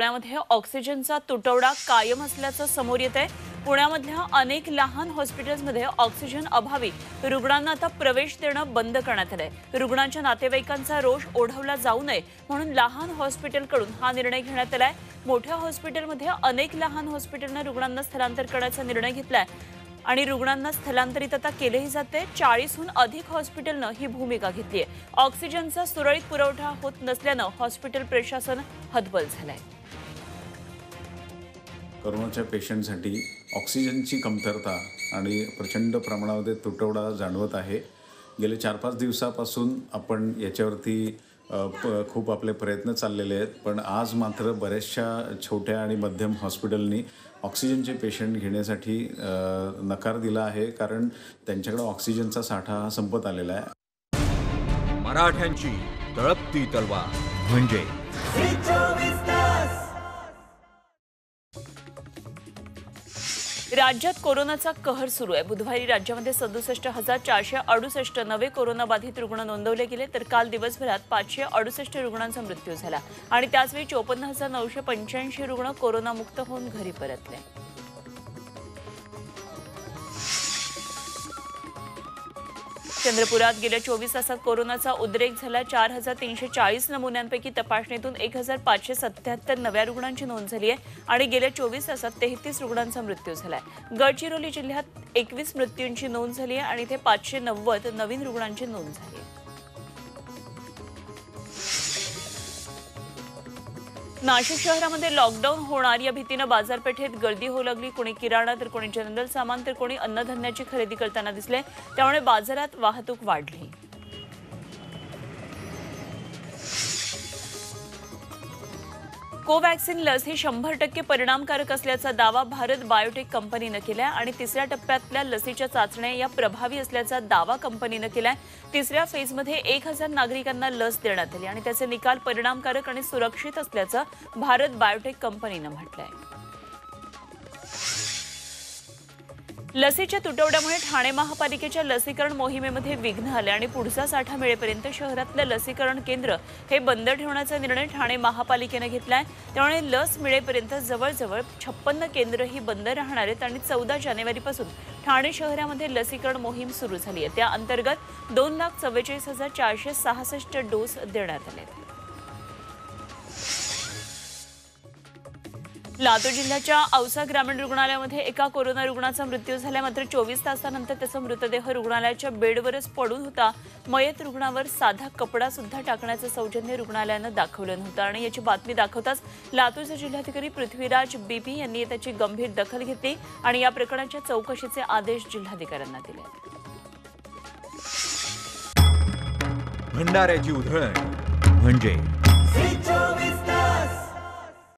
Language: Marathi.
पुण्यामध्ये ऑक्सिजनचा तुटवडा कायम असल्याचं समोर येतंय। पुण्यामधल्या अनेक लहान हॉस्पिटल्समध्ये ऑक्सिजन अभावी रुग्णांना आता प्रवेश देणं बंद करण्यात आलंय। रुग्णांच्या नातेवाईकांचा रोष ओढवला जाऊ नये म्हणून लहान हॉस्पिटलकडून हा निर्णय घेण्यात आलाय। मोठ्या हॉस्पिटलमध्ये अनेक लहान हॉस्पिटलने रुग्णांना स्थलांतर करण्याचा निर्णय घेतलाय आणि रुग्णांना स्थलांतरित आता केलेही जाते। 40हून अधिक हॉस्पिटलने ही भूमिका घेतली आहे। ऑक्सिजनचा सुरळीत पुरवठा होत नसल्याने हॉस्पिटल प्रशासन हतबल झालंय। कोरोनाच्या पेशंटसाठी ऑक्सिजनची कमतरता आणि प्रचंड प्रमाणामध्ये तुटवडा जाणवत आहे। गेले 4-5 दिवसापासून आपण याच्यावरती खूप आपले प्रयत्न चाललेले आहेत, पण आज मात्र बऱ्याचशा छोट्या आणि मध्यम हॉस्पिटलनी ऑक्सिजनचे पेशंट घेण्यासाठी नकार दिला आहे, कारण त्यांच्याकडे ऑक्सिजनचा साठा संपत आलेला आहे। मराठ्यांची तळपती तलवार म्हणजे राज्यात कोरोनाचा कहर सुरू आहे। बुधवारी राज्यामध्ये 67,468 नवे कोरोनाबाधित रुग्ण नोंदवले गेले, तर काल दिवसभरात 568 रुग्णांचा मृत्यू झाला आणि त्याचवेळी 54,985 रुग्ण कोरोनामुक्त होऊन घरी परतले। चंद्रपुरात गेल्या 24 तासात कोरोनाचा उद्रेक झाला। 4,340 नमुन्यांपैकी तपासणीतून 1,577 नव्या रुग्णांची नोंद झाली आहे आणि गेल्या 24 तासात 33 रुग्णांचा मृत्यू झालाय। गडचिरोली जिल्ह्यात 21 मृत्यूंची नोंद झाली आहे आणि इथे 590 नवीन रुग्णांची नोंद झाली आहे। नाशिक शहरामध्ये लॉकडाऊन होणार या भीतीने बाजारपेठेत गर्दी होऊ लागली। कोणी किराणा तर कोणी जनरल सामान तर कोणी अन्नधान्याची खरेदी करताना दिसले, त्यामुळे बाजारात वाहतूक वाढली। कोवॅक्सिन लस ही 100% परिणामकारक असल्याचा दावा भारत बायोटेक कंपनीने केलाय आणि तिसऱ्या टप्प्यातल्या लसीच्या चाचण्या या प्रभावी असल्याचा दावा कंपनीने केलाय। तिसऱ्या फेजमध्ये 1000 नागरिकांना लस देण्यात आली आणि त्याचे निकाल परिणामकारक आणि सुरक्षित असल्याचं भारत बायोटेक कंपनीने म्हटलंय। लसीच्या तुटवड्यामुळे ठाणे महापालिकेच्या लसीकरण मोहिमेमध्ये विघ्न आले आणि पुढचा साठा मिळेपर्यंत शहरातलं लसीकरण केंद्र हे बंद ठेवण्याचा निर्णय ठाणे महापालिकेने घेतलाय। त्यामुळे लस मिळेपर्यंत जवळजवळ 56 केंद्र ही बंद राहणार आहेत आणि 14 जानेवारीपासून ठाणे शहरामध्ये लसीकरण मोहीम सुरू झाली आहे। त्या अंतर्गत 2,44,466 डोस देण्यात आले। लातूर जिल्ह्याच्या औसा ग्रामीण रुग्णालयामध्ये एका कोरोना रुग्णाचा मृत्यू झाला, मात्र 24 तासानंतर त्याचा मृतदेह रुग्णालयाच्या बेडवरच पडून होता। मयत रुग्णावर साधा कपडा सुद्धा टाकण्याचं सौजन्य रुग्णालयानं दाखवलं नव्हतं आणि याची बातमी दाखवताच लातूरचे जिल्हाधिकारी पृथ्वीराज बीपी यांनी त्याची गंभीर दखल घेतली आणि या प्रकरणाच्या चौकशीचे आदेश जिल्हाधिकाऱ्यांना दिले। भंडाऱ्याची उधळण म्हणजे